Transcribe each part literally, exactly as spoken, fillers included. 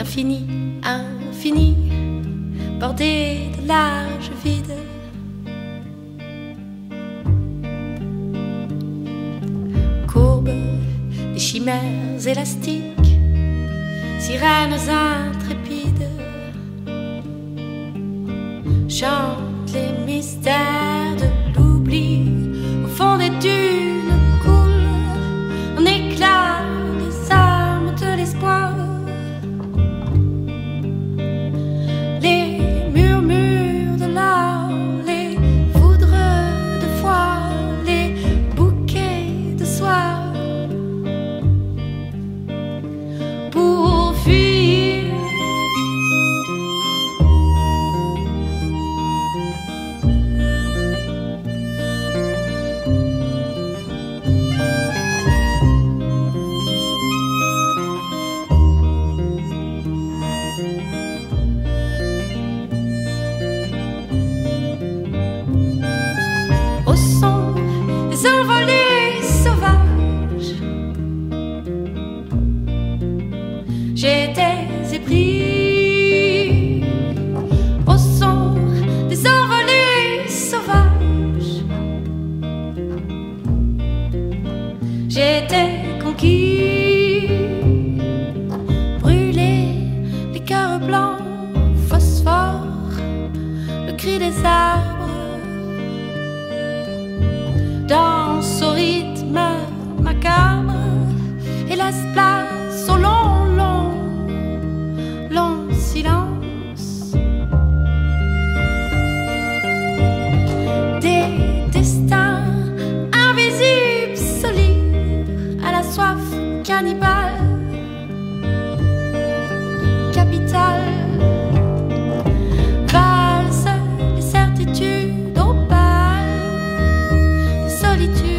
infini, infini, bordé de larges vides. Courbes, des chimères élastiques, sirènes intrépides, chantent les mystères de l'oubli. Au fond des dunes coulent en éclats les armes de l'espoir. Les murmures de l'art, les foudres de foi, les bouquets de soie. Pour fuir au son des envolées sauvages, j'étais épris. Au son des envolées sauvages, j'étais conquis. Brûlé, les cœurs blancs, phosphore, le cri des arbres. Danse au rythme macabre et laisse place au long, long, long silence. Des destins invisibles se livrent à la soif cannibale, capitale. Valse les certitudes opales de solitude.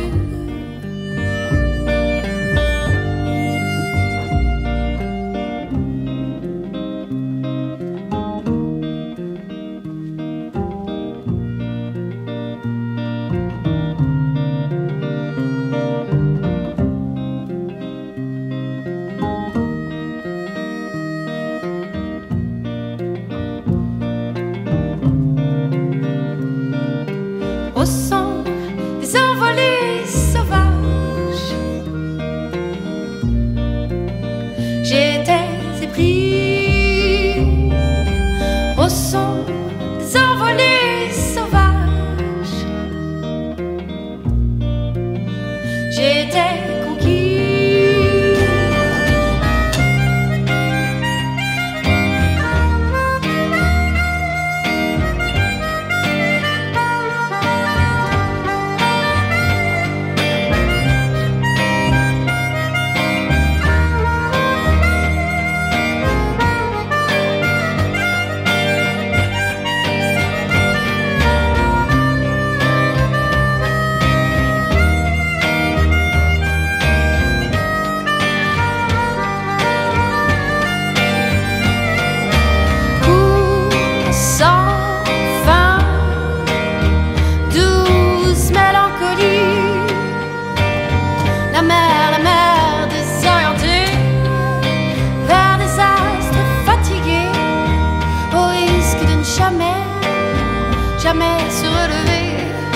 Au son des envolées sauvages, j'étais épris. Au son des envolées sauvages, j'étais conquis. La mer, la mer désorientée, vers des astres fatigués, au risque de ne jamais, jamais se relever.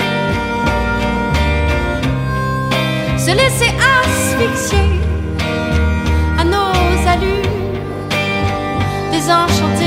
Se laisser asphyxier à nos allures, désenchantés.